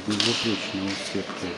безупречно у сетки.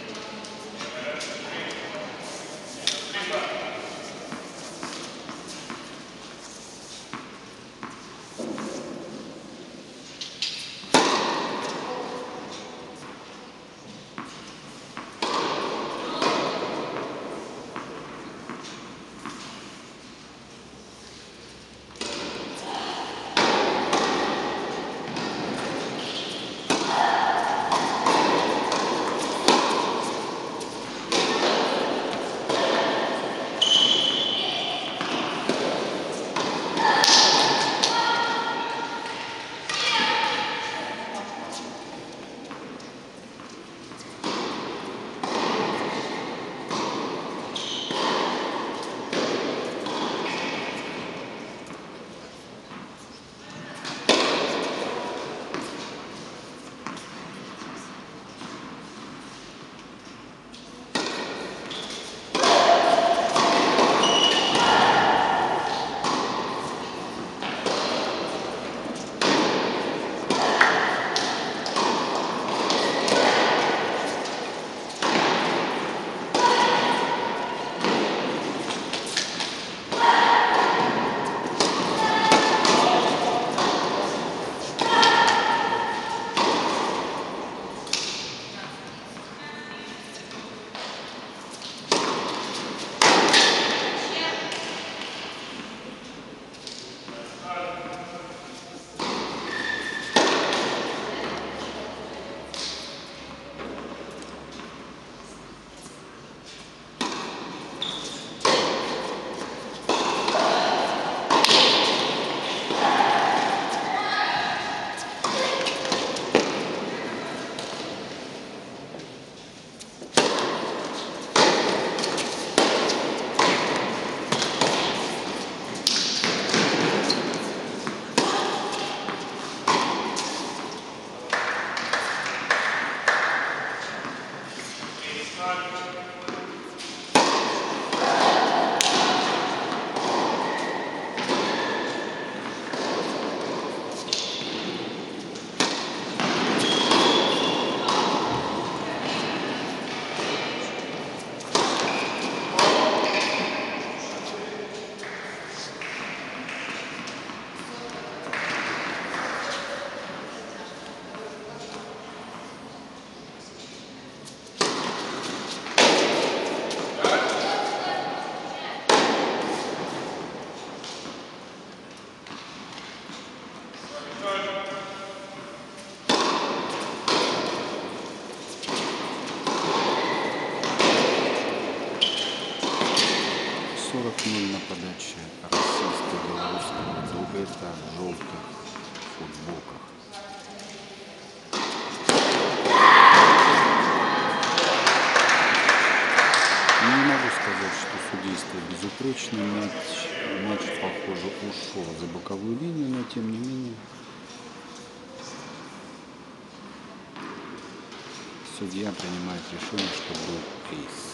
На подаче российско-белорусского дуэта в желтых футболках. Не могу сказать, что судейство безупречно. Мяч, похоже, ушел за боковую линию, но тем не менее судья принимает решение, что был эйс.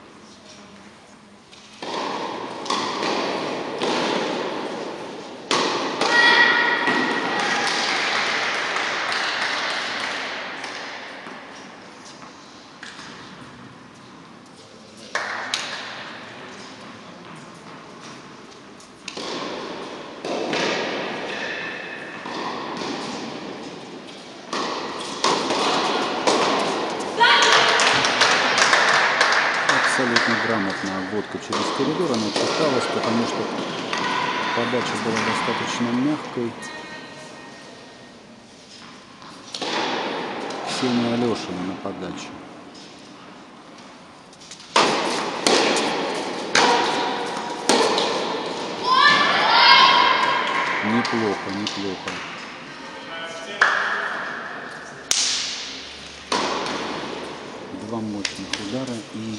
Абсолютно грамотная обводка через коридор, она читалась, потому что подача была достаточно мягкой. Ксения Алешина на подаче. Неплохо. Два мощных удара, и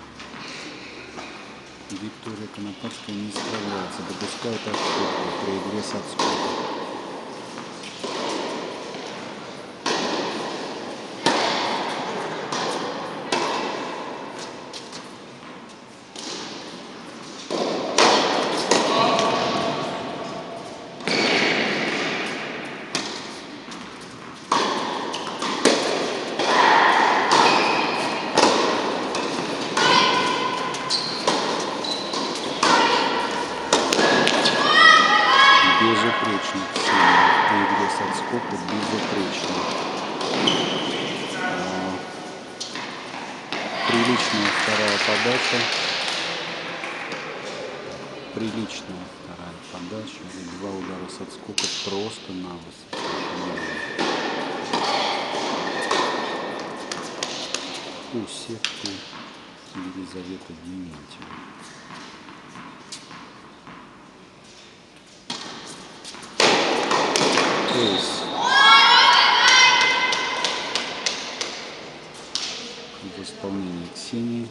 Виктория Конопатская не справляется, допускает ошибку при игре с отскоком. безупречный Ксения в игре с отскока, безупречный. Приличная вторая подача. Приличная вторая подача. И 2 удара с отскока просто на высоте. У сетки Елизавета Дементьева. Кейс в исполнении Ксении.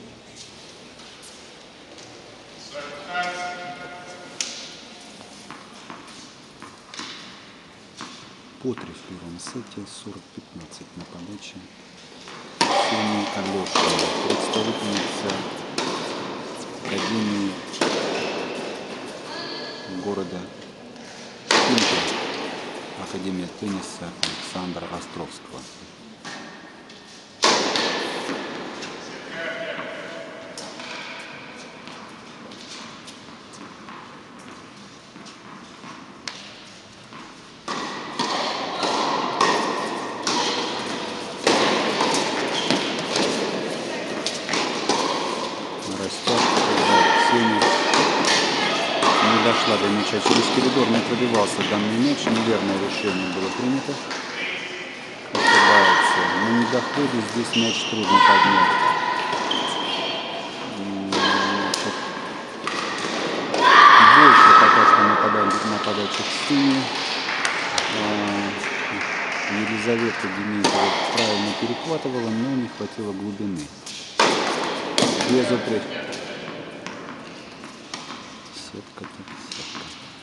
По 3 в первом сете, 40-15 на подаче Ксении Алешиной, представительница Академии города Химки, Академия тенниса Александра Островского. Дошла до мяча через коридор, не пробивался данный мяч, неверное решение было принято. Ошибается. На недоходе здесь мяч трудно поднять. Больше пока что на подаче Ксении. Елизавета Дементьева правильно перехватывала, но не хватило глубины. Безупречно. Сетка, так сетка.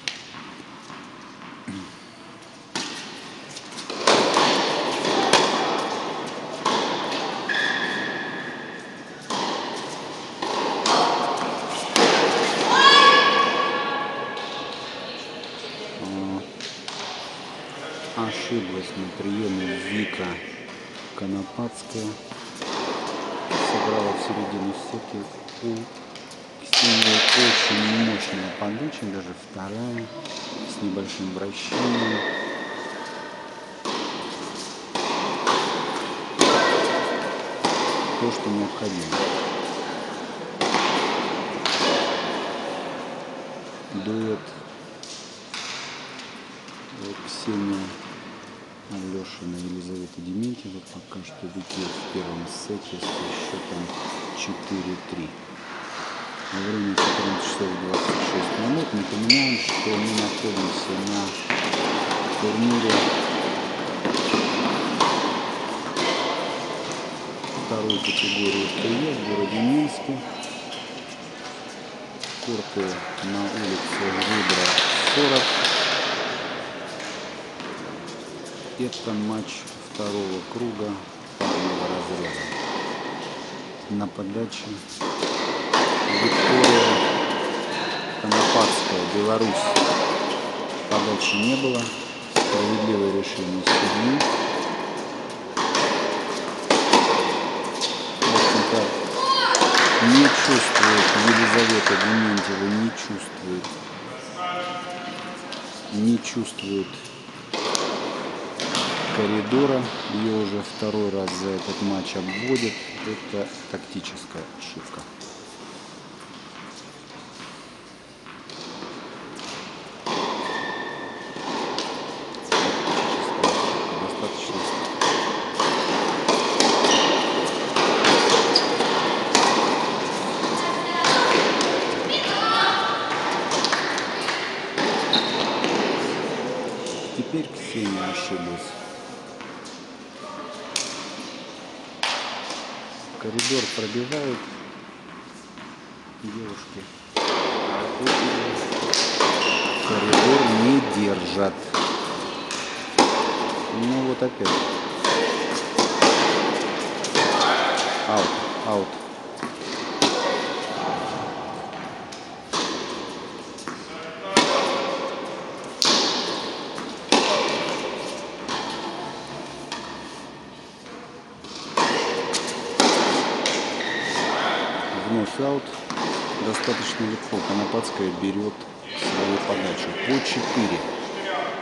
Ошиблась на приеме Вика Конопатская. Сыграла в середину сетки. У Ксении очень мощная подача, даже вторая, с небольшим вращением. То, что необходимо. Дуэт Ксения Алешина и Елизавета Дементьева пока что ведет в первом сете со счетом 4-3. Время 14 часов 26 минут. Напоминаем, что мы находимся на турнире второй категории ТЕ в городе Минске. Корты на улице Жидра 40. Это матч второго круга парного разряда. На подаче Виктория Конопатская, Беларусь. Подачи не было. Справедливое решение судьи. В общем-то, не чувствует Елизавета Дементьева, не чувствует коридора. Ее уже второй раз за этот матч обводят. Это тактическая ошибка. Теперь Ксения ошиблась. Коридор пробивают девушки. Коридор не держат. Ну вот опять. Аут, аут. Вновь аут. Достаточно легко Конопатская берет свою подачу. По 4.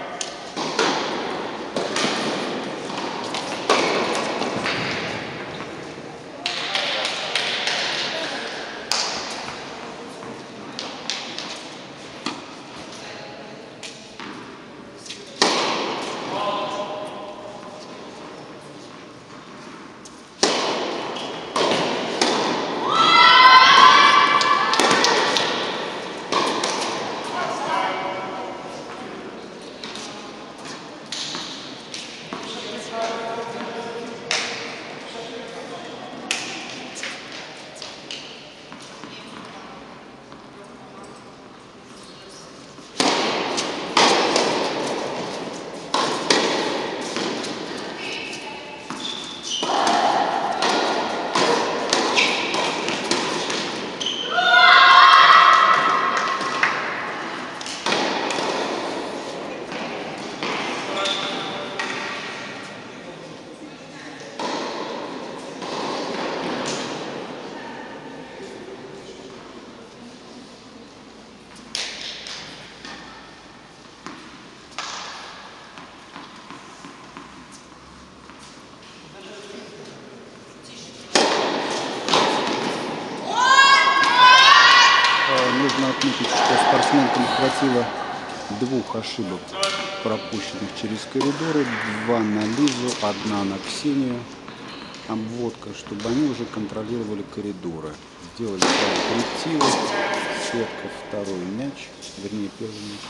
хватило 2 ошибок, пропущенных через коридоры, 2 на Лизу, 1 на Ксению. Обводка, чтобы они уже контролировали коридоры. Сделали сразу коррективы. Сетка, второй мяч, вернее первый мяч.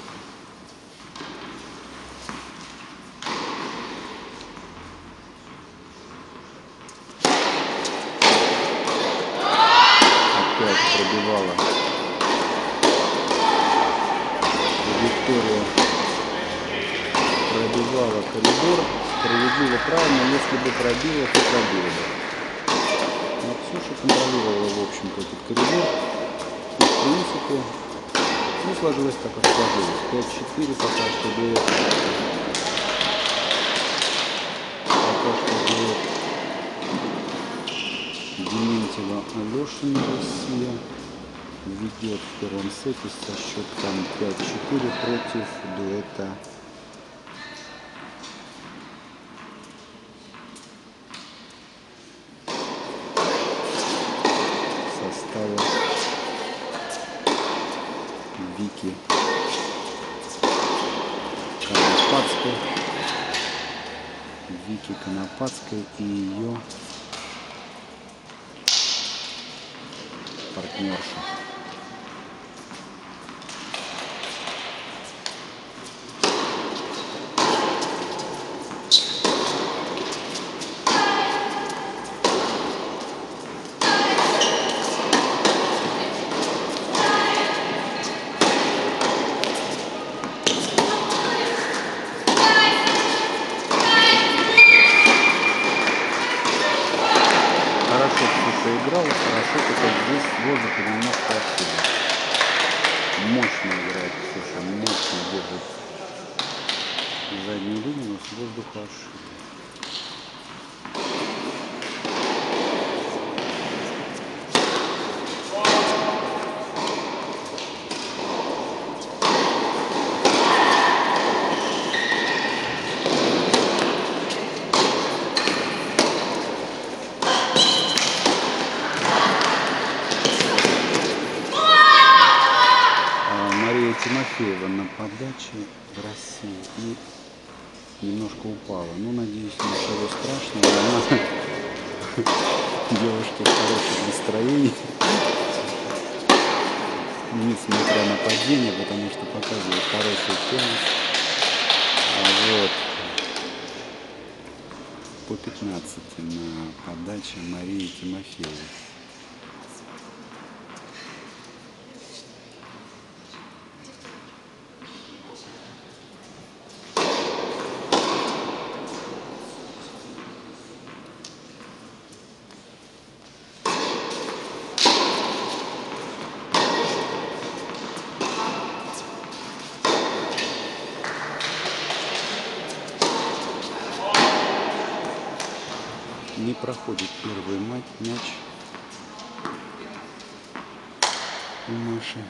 Опять пробивала Виктория, пробивала коридор. Справедливо, правильно, если бы пробила, то пробила бы. Но Ксюша контролировала, в общем-то, этот коридор. И, в принципе, ну, сложилось так, как сложилось. 5-4 пока что дуэт. Пока что дуэт Дементьева Алешина Россия ведет в первом сете со счетом 5-4 против дуэта состава Вики Конопадской. Вики Конопадской и ее партнерша. Хорошо Ксюша играла, хорошо, только здесь воздух немножко отсюда. Мощно играет Ксюша, мощно держит заднюю линию, но с воздуха отшибла. Тимофеева на подаче в России и немножко упала. Ну, надеюсь, ничего страшного. Она девушке в хорошем настроении, несмотря на падение, потому что показывает хороший теннис. Вот. По 15 на подаче Марии Тимофеевой. Не проходит первый мяч у Маши.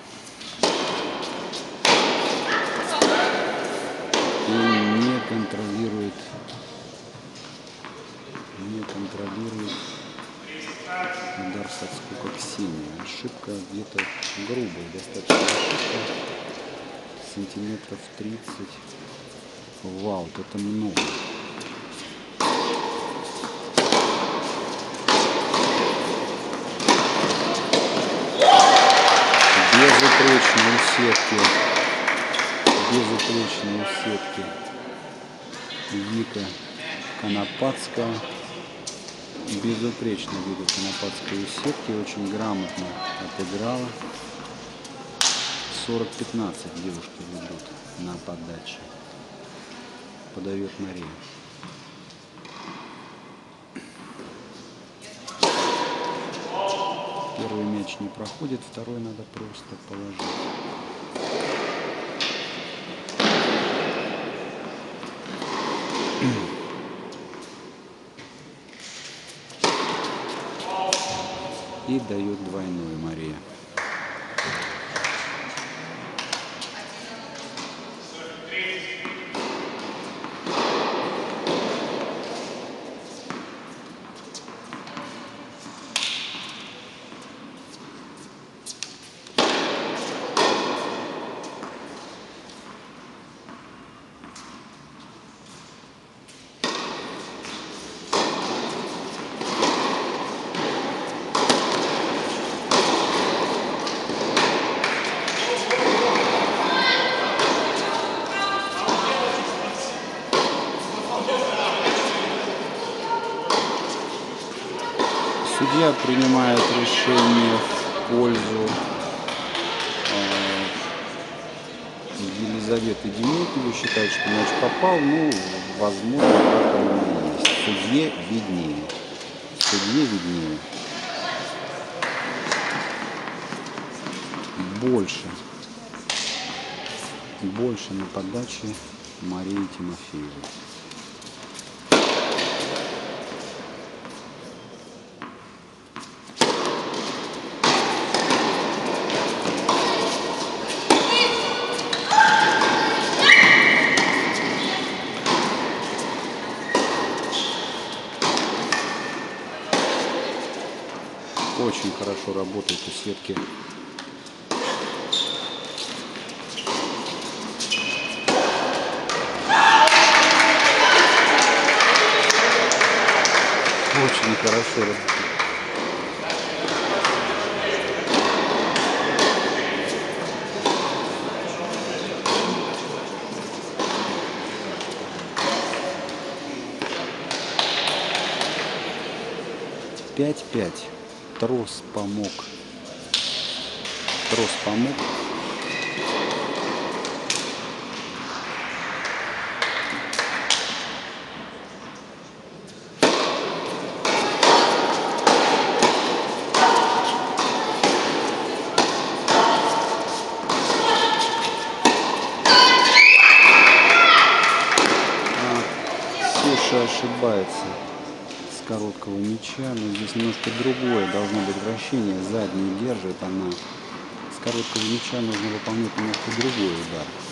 И не контролирует удар с отскока Ксении. Ошибка где-то грубая, достаточно ошибка. Сантиметров 30. Вау, это много. Безупречно у сетки Вика Конопадская. Безупречно Вика Конопадская у сетки, очень грамотно отыграла. 40-15 девушки ведут на подаче. Подает Мария. Первый мяч не проходит, второй надо просто положить. И дает двойную Мария. Судья принимает решение в пользу Елизаветы Дементьевой, считает, что мяч попал. Ну, возможно, так оно и есть. Судье виднее. Судье виднее. Больше на подаче Марии Тимофеевой. Очень хорошо работает у сетки очень хорошо работает. Пять. Трос помог. Ксюша ошибается с короткого мяча, но здесь немножко другое должно быть вращение. Заднюю держит она. С короткого мяча нужно выполнять немножко другой удар.